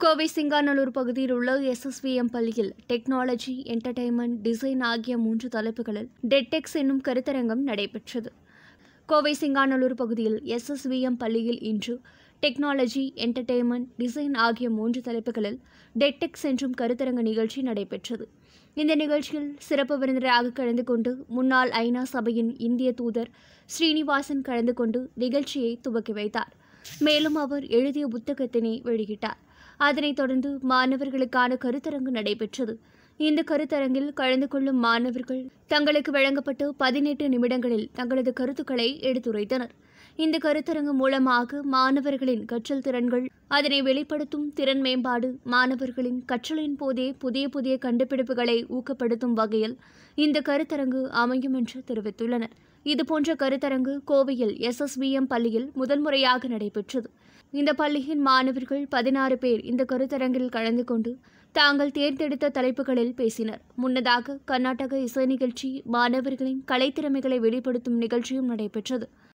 கோவை சிங்காநல்லூர் பகுதியில் உள்ள எஸ்எஸ்விஎம் பள்ளியில் டெக்னாலஜி, என்டர்டெயின்மெண்ட், டிசைன் ஆகிய 3 தலைப்புகளில் டெட்டெக்ஸ் என்னும் கருத்தரங்கம் நடைபெற்றது. கோவை சிங்காநல்லூர் பகுதியில் எஸ்எஸ்விஎம் பள்ளியில் இன்று டெக்னாலஜி, என்டர்டெயின்மெண்ட், டிசைன் ஆகிய 3 தலைப்புகளில் டெட்டெக்ஸ் என்றும் கருத்தரங்க நிகழ்ச்சி நடைபெற்றது. இந்த நிகழ்ச்சியில் சிறப்பு விருந்தினராக கலந்து கொண்டு முன்னாள் ஐநா சபையின் இந்திய தூதர் ஸ்ரீனிவாசன் கலந்து கொண்டு நிகழ்ச்சியை துவக்கி வைத்தார். மேலும் அவர் எழுதிய புத்தகத்தினை வெளியிட்டார். அதனைத் தொடர்ந்து மாணவர்களுக்கான கருத்தரங்கு நடைபெற்றது. இந்த கருத்தரங்கில் கலந்து கொள்ளும் மாணவர்கள் தங்களுக்கு வழங்கப்பட்ட 18 நிமிடங்களில் தங்களது கருத்துக்களை எடுத்துரைத்தனர். இந்த கருத்தரங்கு மூலமாக மாணவர்களின் கற்றல் திறன்கள், அதனை வெளிப்படுத்தும் திறன் மேம்பாடு, மாணவர்களின் கற்றலின் போதே புதிய கண்டுபிடிப்புகளை ஊக்கப்படுத்தும் வகையில் இந்த கருத்தரங்கு அமையும் என்று தெரிவித்துள்ளனர். இதுபோன்ற கருத்தரங்கு கோவையில் எஸ்எஸ்விஎம் பள்ளியில் முதன்முறையாக நடைபெற்றது. இந்த பள்ளியின் மாணவர்கள் 16 பேர் இந்த கருத்தரங்கில் கலந்து கொண்டு தாங்கள் தேர்ந்தெடுத்த தலைப்புகளில் பேசினர். முன்னதாக கர்நாடக இசை நிகழ்ச்சி, மாணவர்களின் கலைத்திறமைகளை வெளிப்படுத்தும் நிகழ்ச்சியும் நடைபெற்றது.